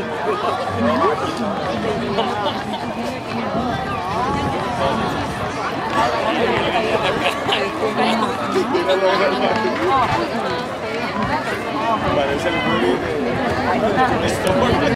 Parece el bullying de esto.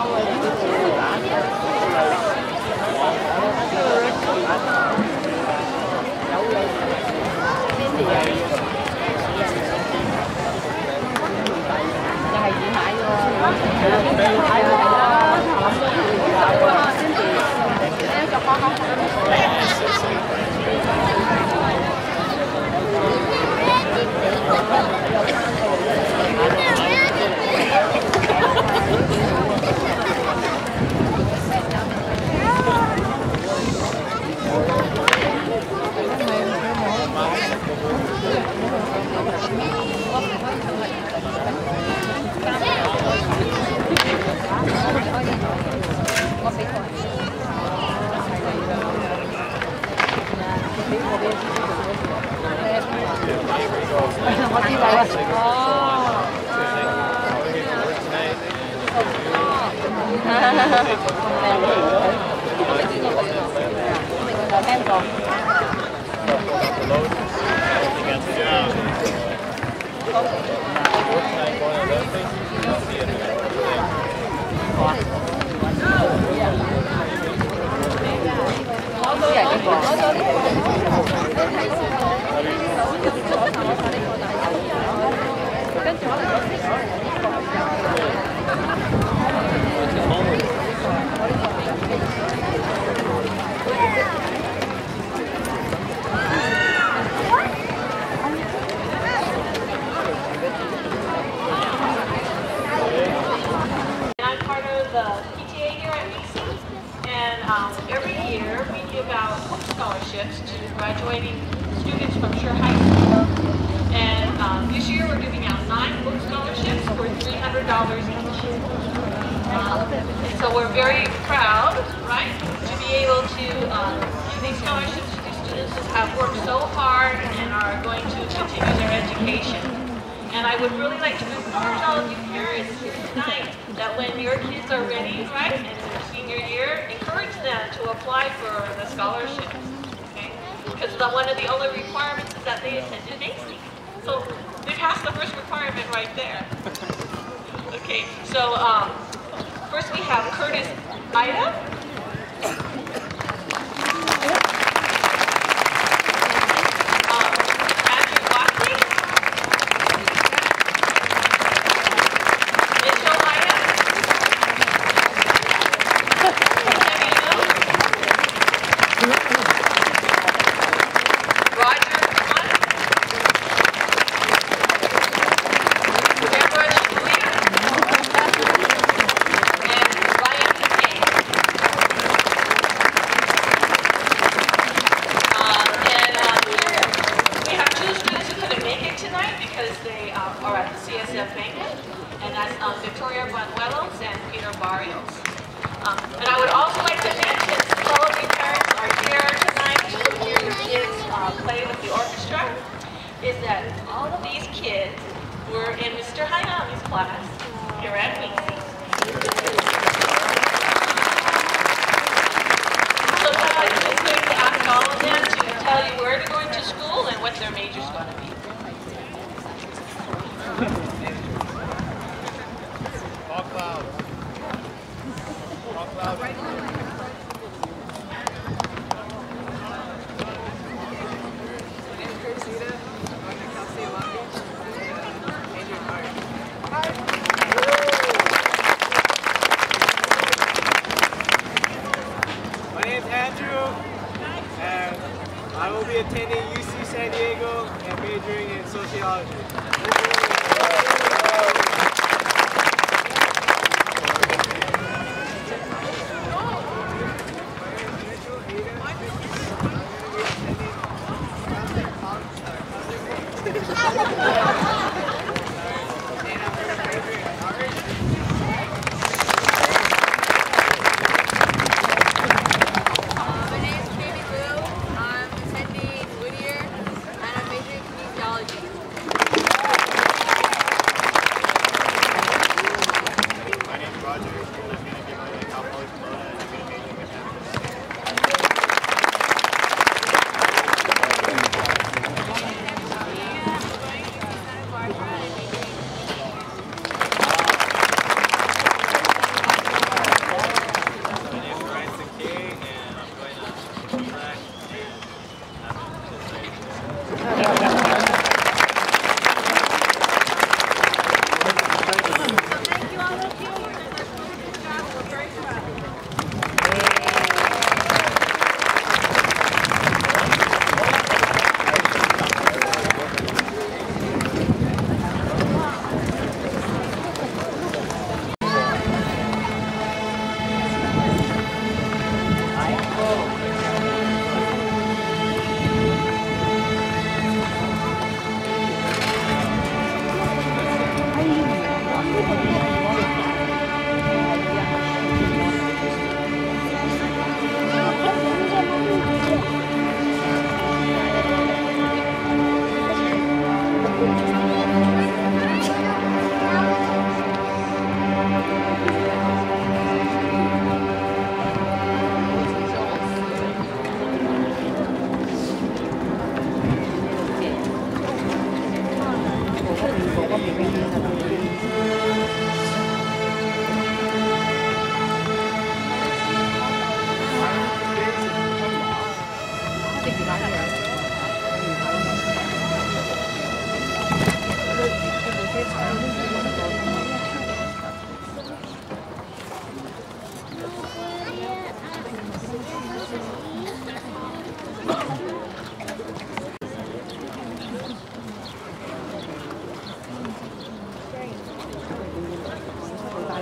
Every year we give out book scholarships to graduating students from Sure High School. And this year we're giving out 9 book scholarships for $300 each. So we're very proud, right, to be able to give these scholarships to these students who have worked so hard and are going to continue their education. And I would really like to encourage all of you parents tonight that when your kids are ready, right, in their senior year, encourage them to apply for the scholarship, okay? Because one of the only requirements is that they attended Macy. So they passed the first requirement right there. Okay, so first we have Curtis Ida. And I would also like to mention, since all of you parents are here tonight to hear your kids play with the orchestra, is that all of these kids were in Mr. Hayami's class here at Macy. So now I'm just going to ask all of them to tell you where they're going to school and what their major is going to be. I will be attending UC San Diego and majoring in sociology.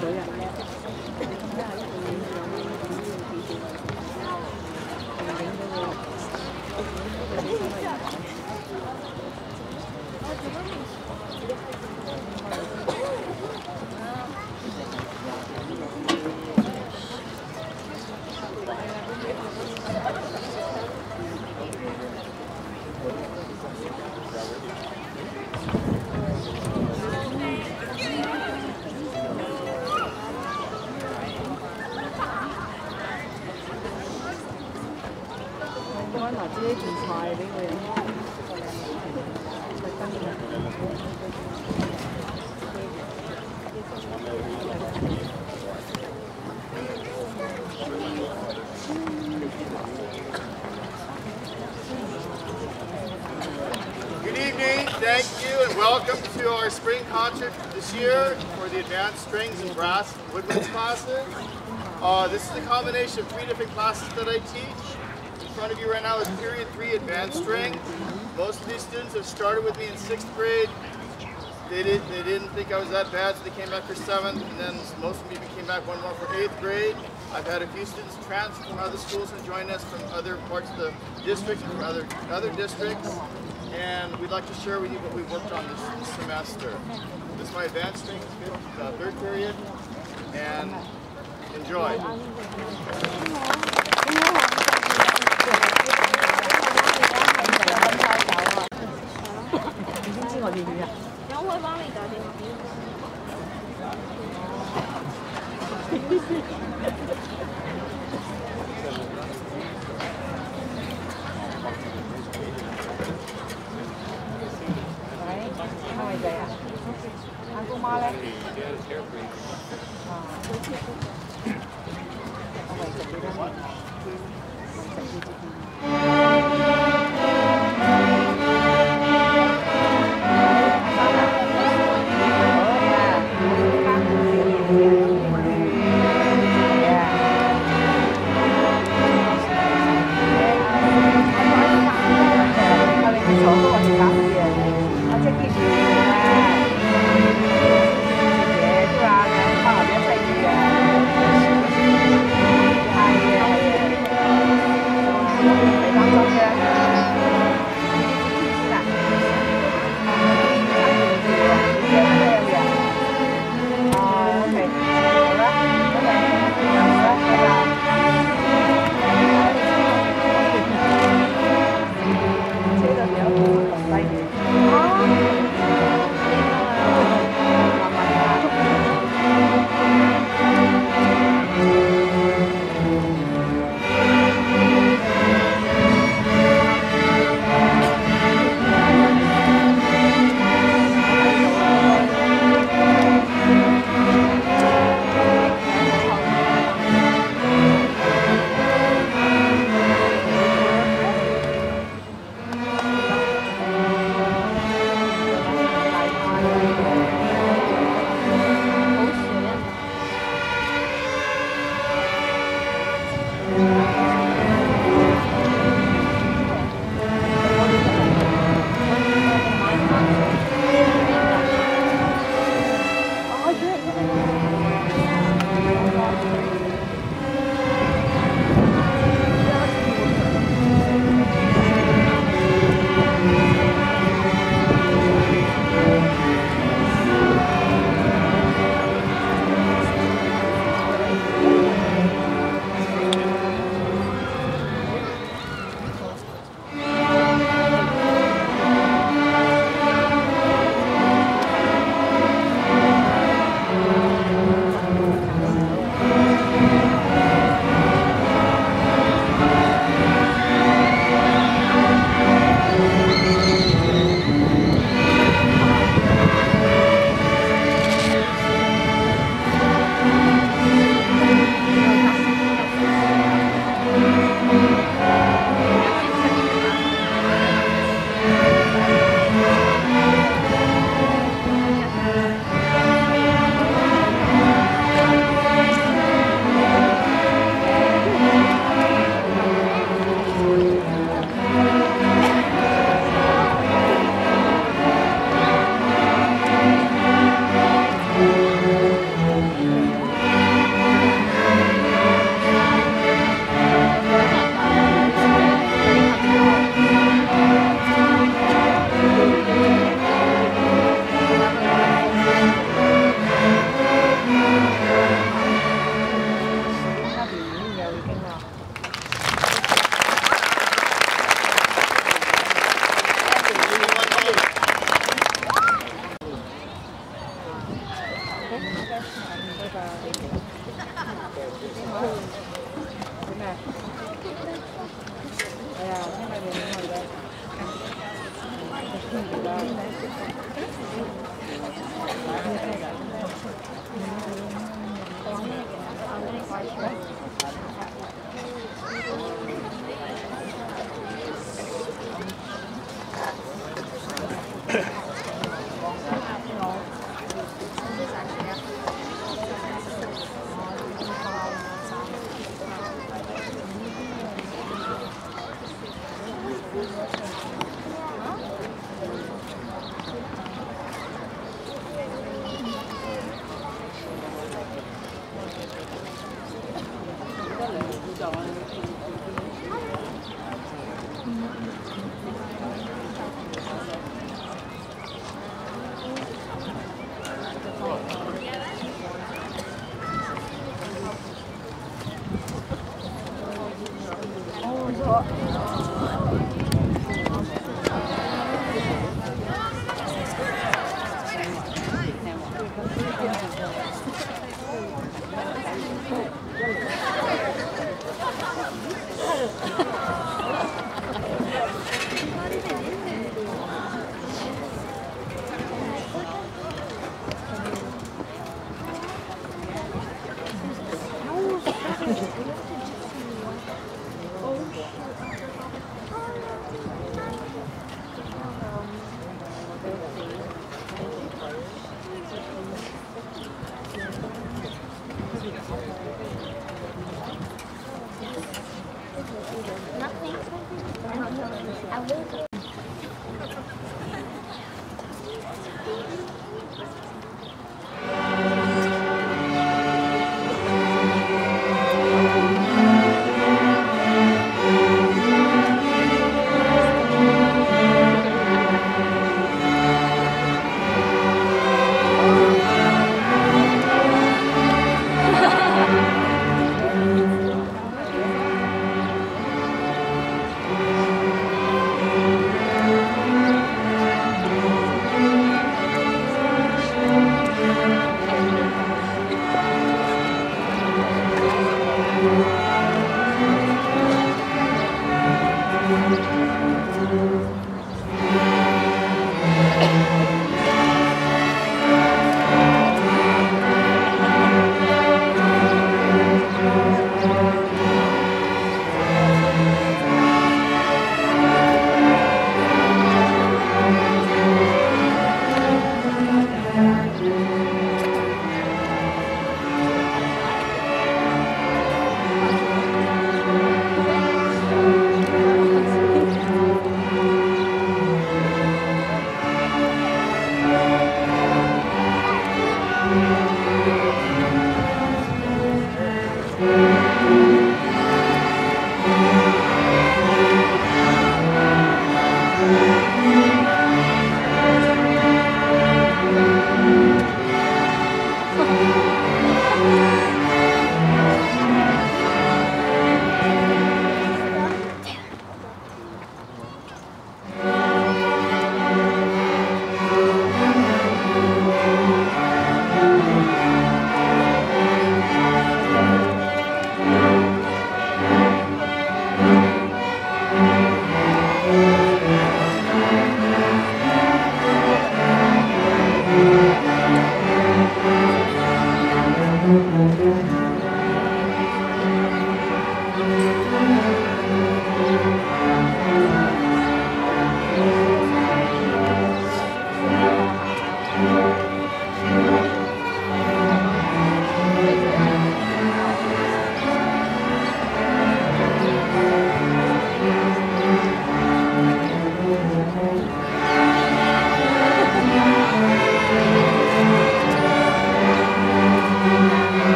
Good evening, thank you, and welcome to our spring concert this year for the advanced strings and brass woodwinds classes. This is a combination of 3 different classes that I teach. In front of you right now is period 3 advanced string. Most of these students have started with me in 6th grade. They didn't think I was that bad, so they came back for 7th, and then most of them came back one more for 8th grade. I've had a few students transfer from other schools and join us from other parts of the district and from other districts. And we'd like to share with you what we've worked on this semester. This is my advanced string, 3rd period, and enjoy.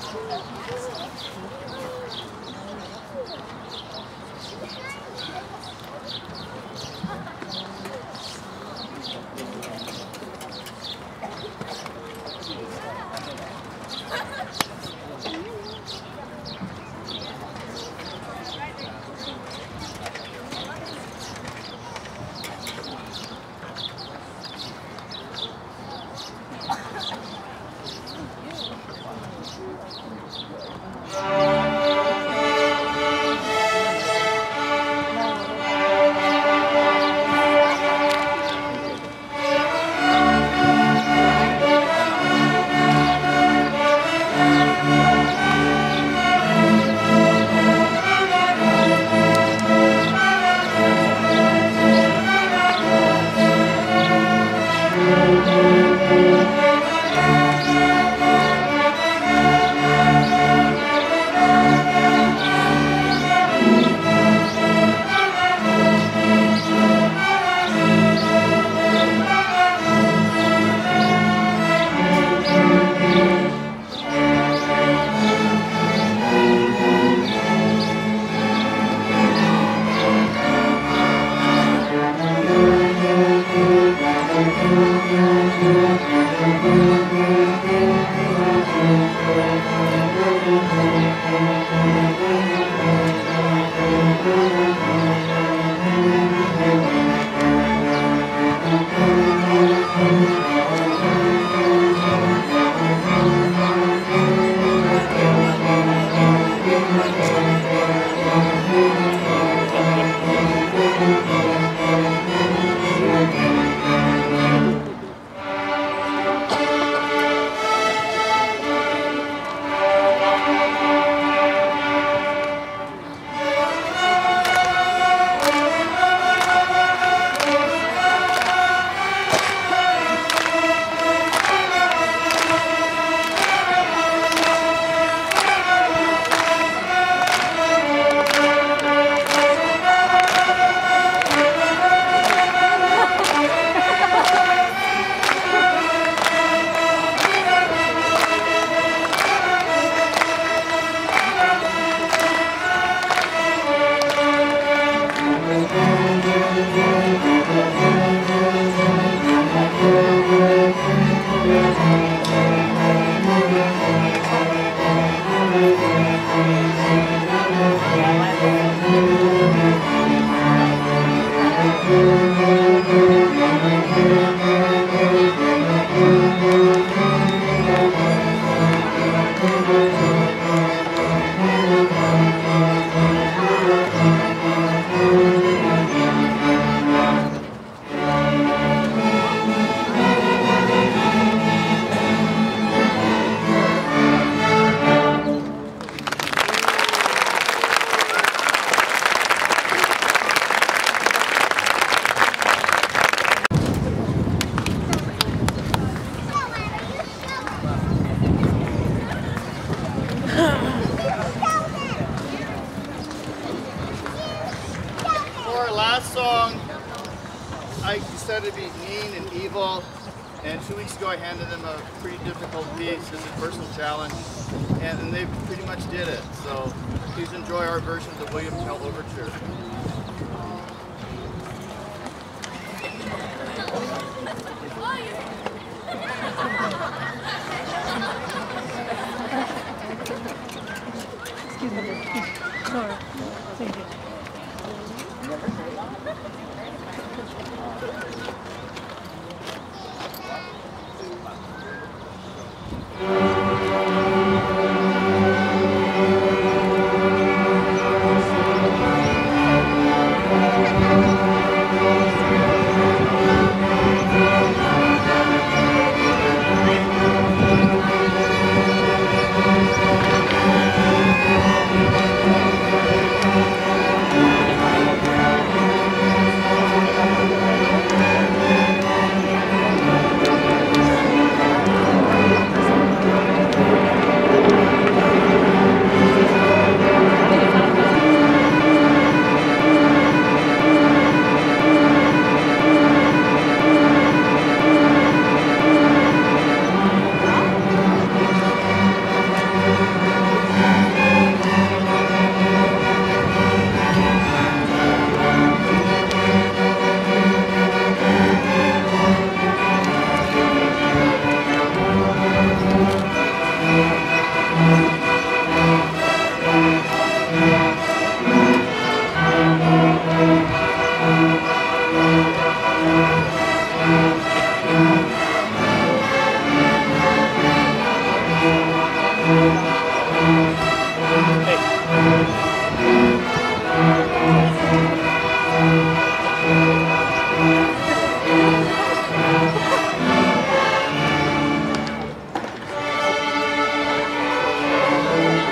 Last song, I decided to be mean and evil, and 2 weeks ago I handed them a pretty difficult piece as a personal challenge, and they pretty much did it. So please enjoy our version of the William Tell Overture. Excuse me. Sorry. Thank you.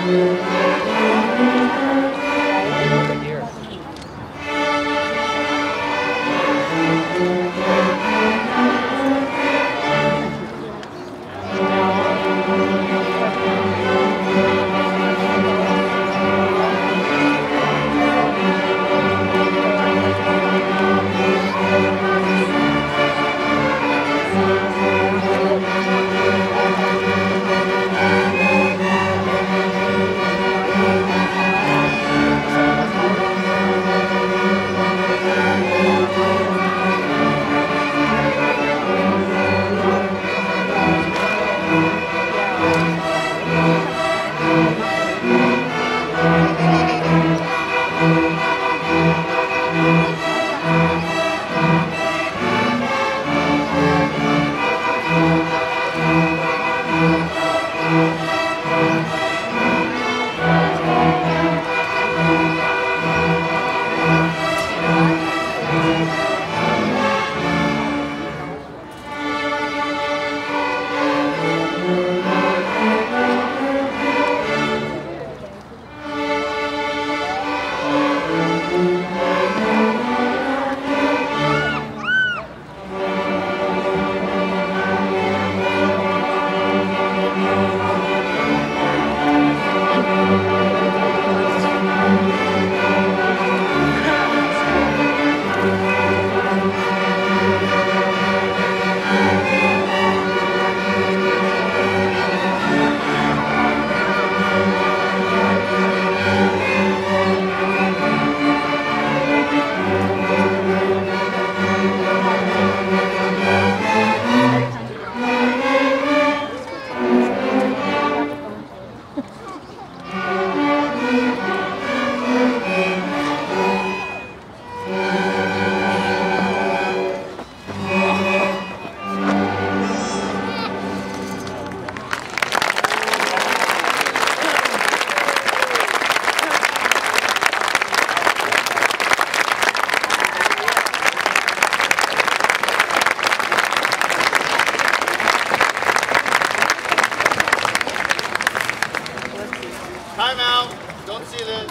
Time out. Don't see this.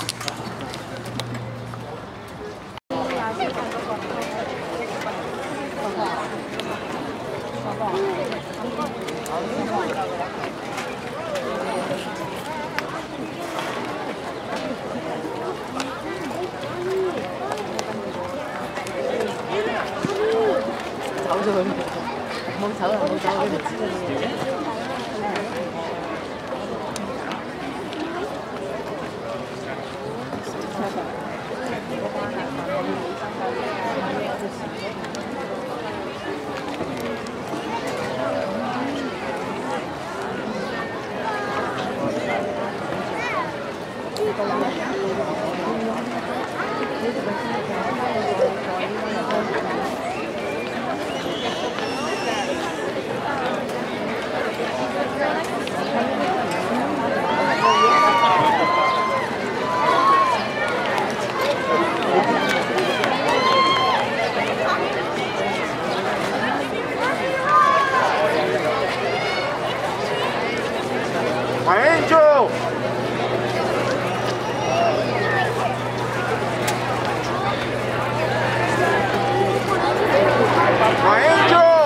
My angel! My angel!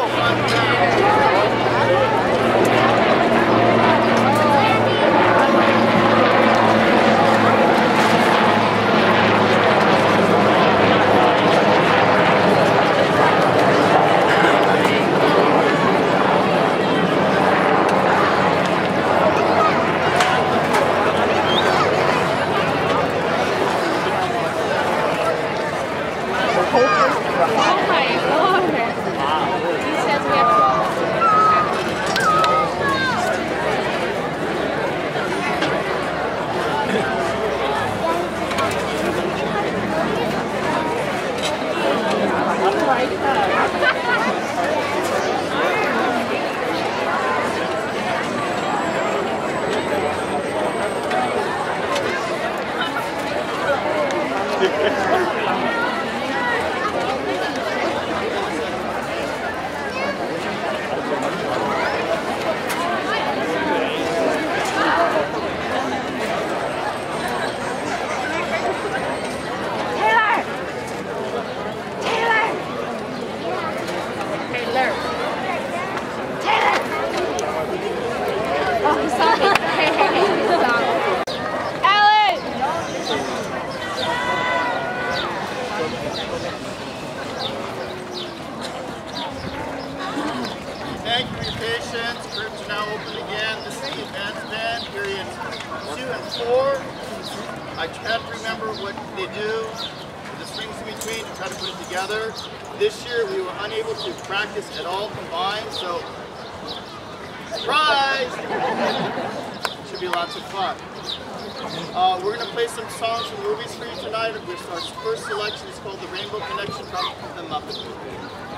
before, I tried to remember what they do, the strings in between, to try to put it together. This year we were unable to practice at all combined, so surprise! Should be lots of fun. We're going to play some songs from movies for you tonight. Our first selection is called The Rainbow Connection from the Muppet Movie.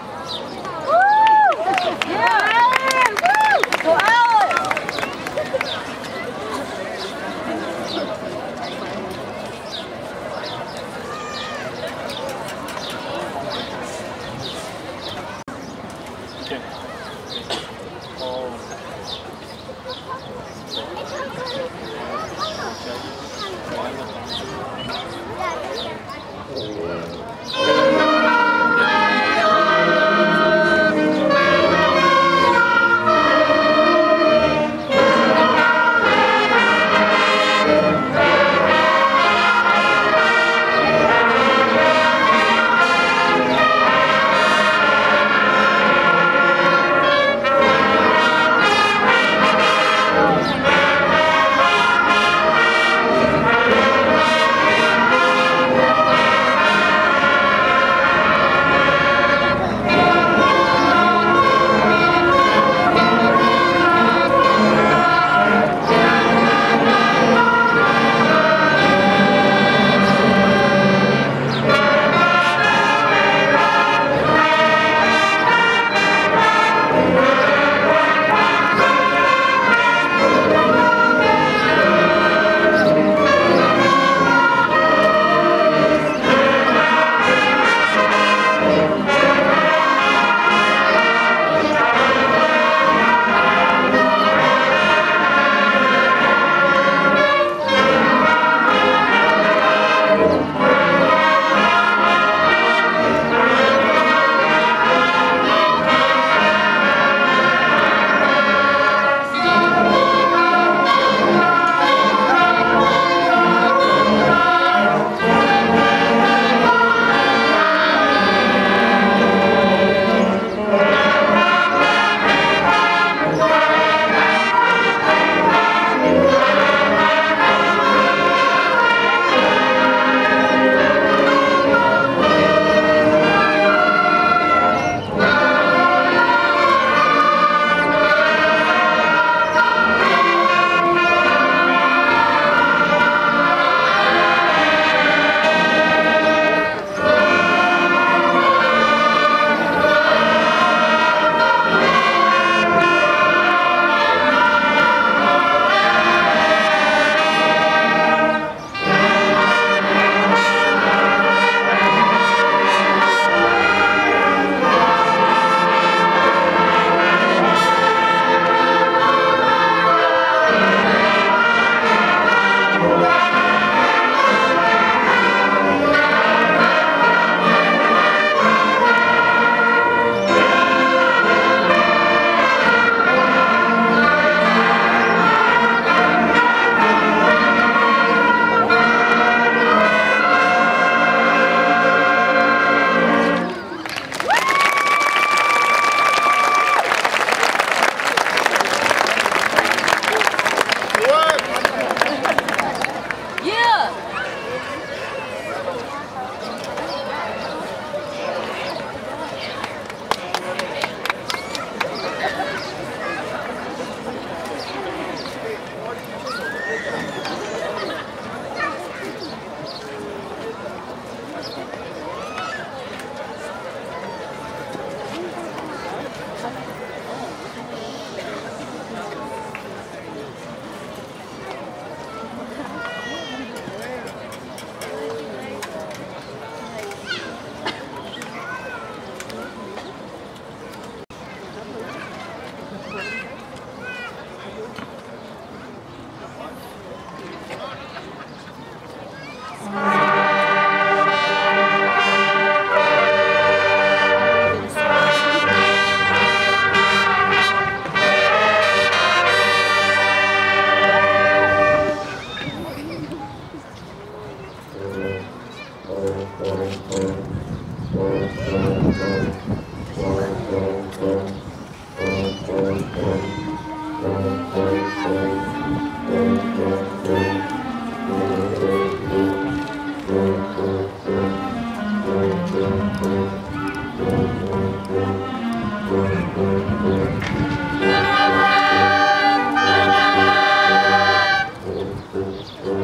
Woo! Yeah! Woo! Go Alex!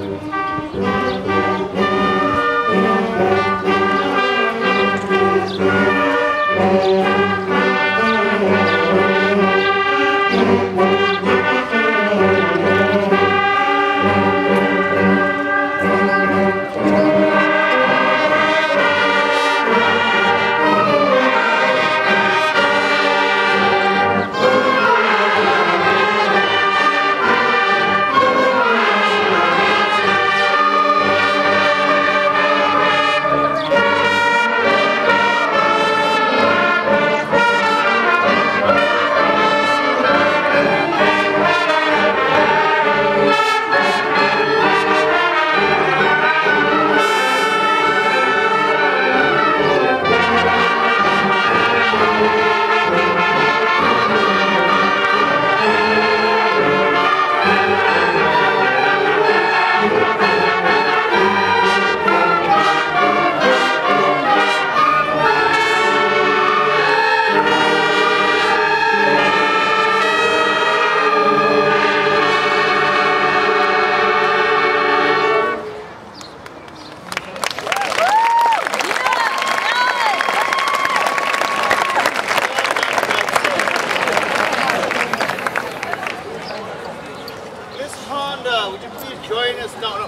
Would you please join us? No.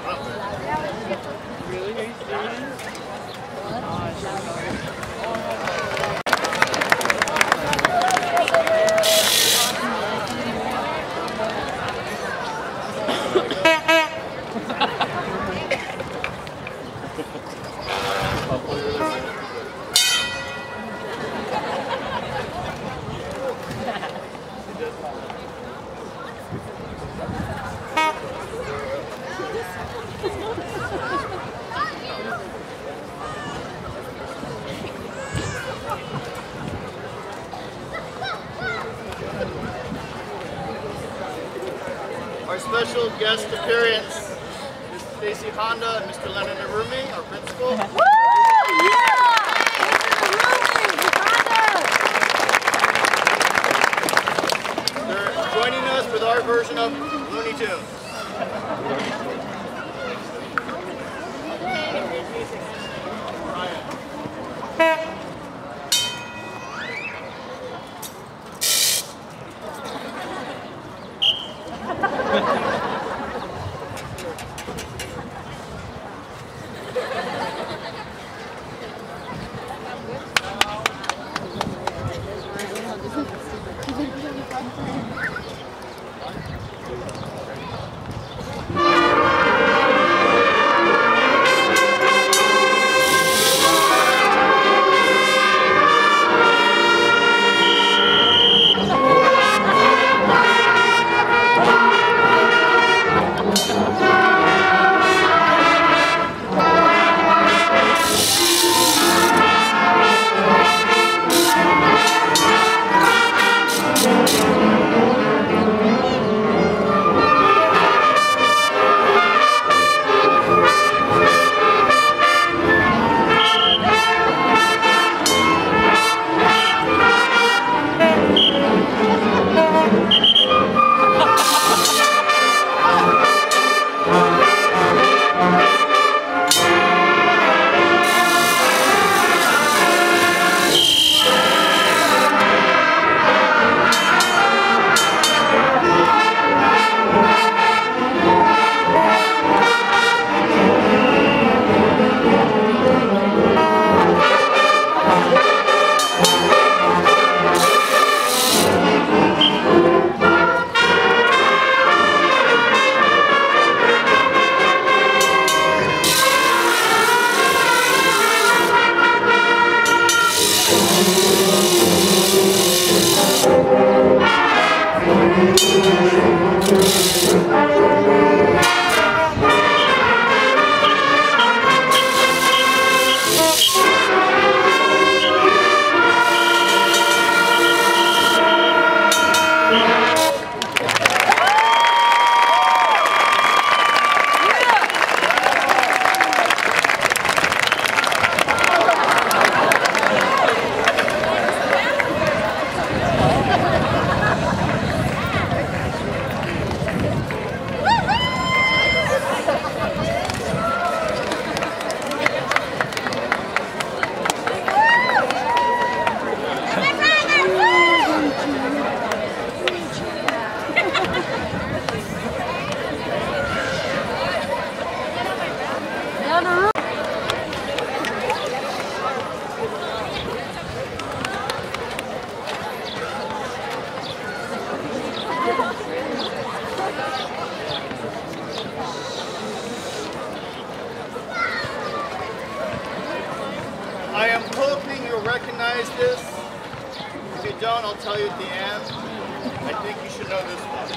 Our special guest appearance is Macy Honda and Mr. Lennon Arumi, our principal. Woo! Yeah! They're joining us with our version of Looney Tunes. recognize this? If you don't, I'll tell you at the end. I think you should know this one.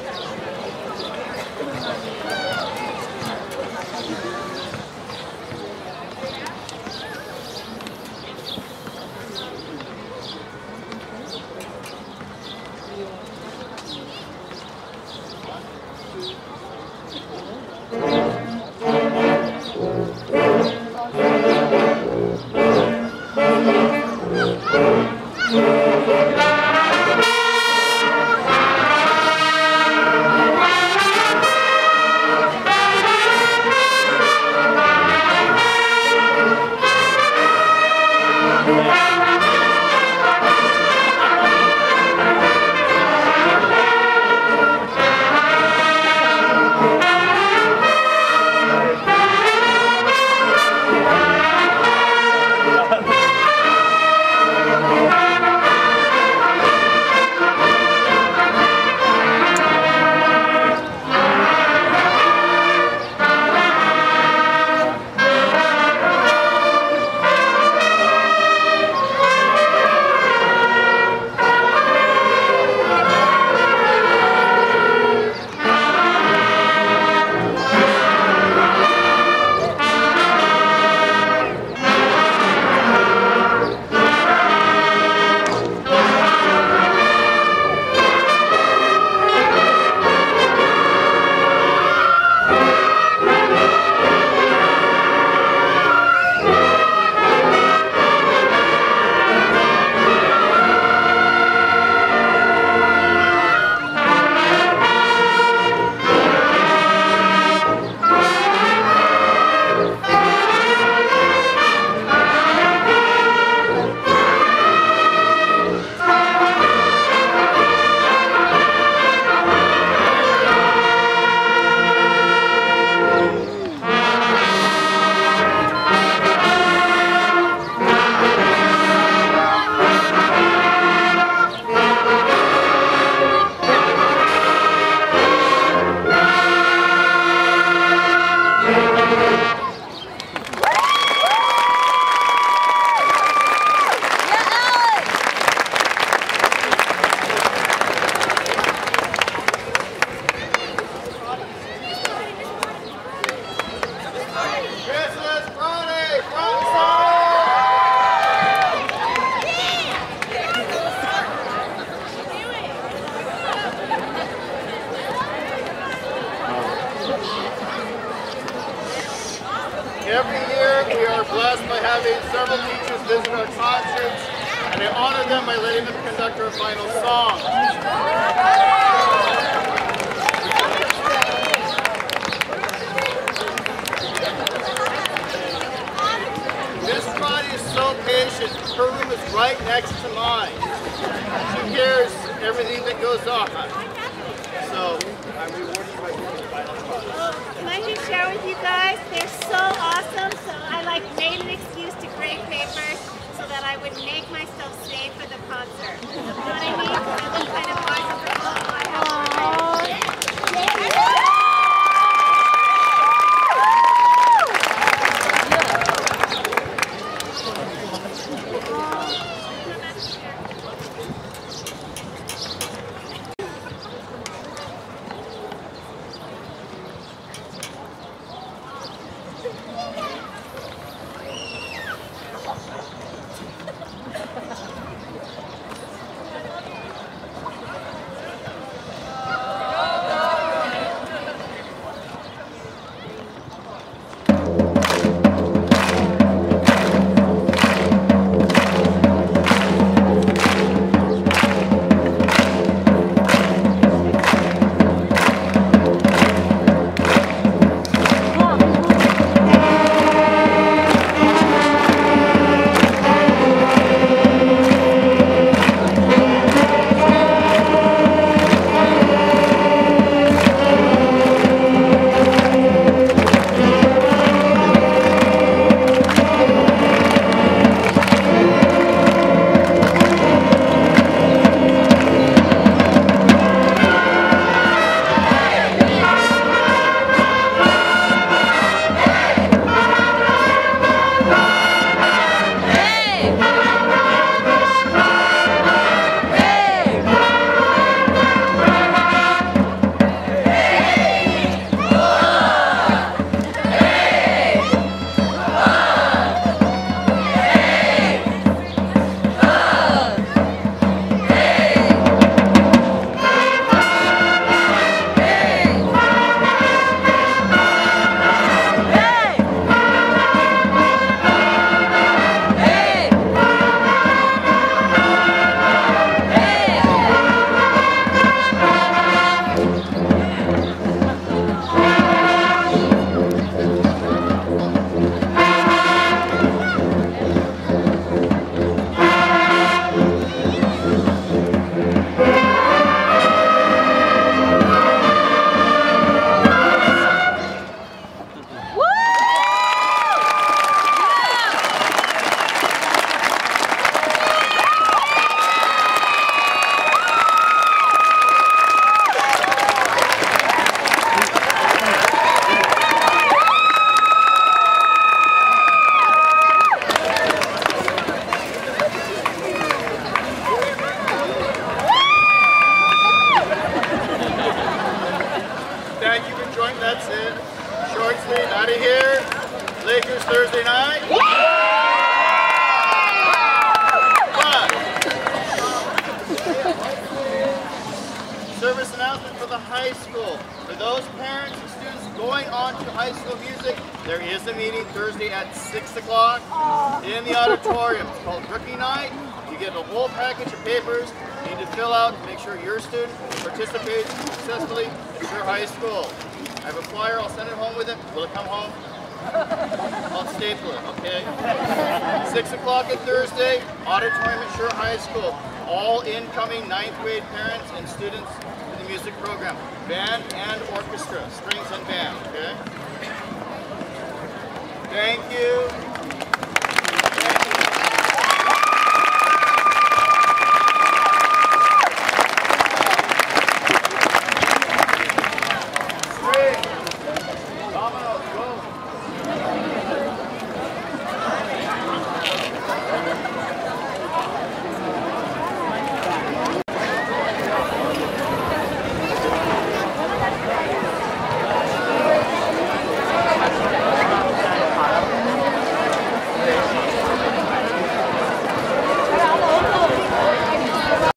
Every year we are blessed by having several teachers visit our concerts, and I honor them by letting them conduct our final song. Miss Roddy is so patient. Her room is right next to mine. She hears everything that goes on. So I'm rewarding you by giving the final thoughts. Can I just share with you guys? They're so awesome. So I made an excuse to grade papers so that I would make myself safe for the concert. You know what I mean? I look kind of Out of here. Lakers Thursday night. Service announcement for the high school. For those parents and students going on to high school music, there is a meeting Thursday at 6 o'clock in the auditorium. It's called Rookie Night. You get a whole package of papers you need to fill out to make sure your student participates successfully at your high school. I have a flyer, I'll send it home with it. Will it come home? I'll staple it, okay? 6 o'clock at Thursday, auditorium at Shore High School. All incoming 9th grade parents and students in the music program. Band and orchestra, strings and band, okay?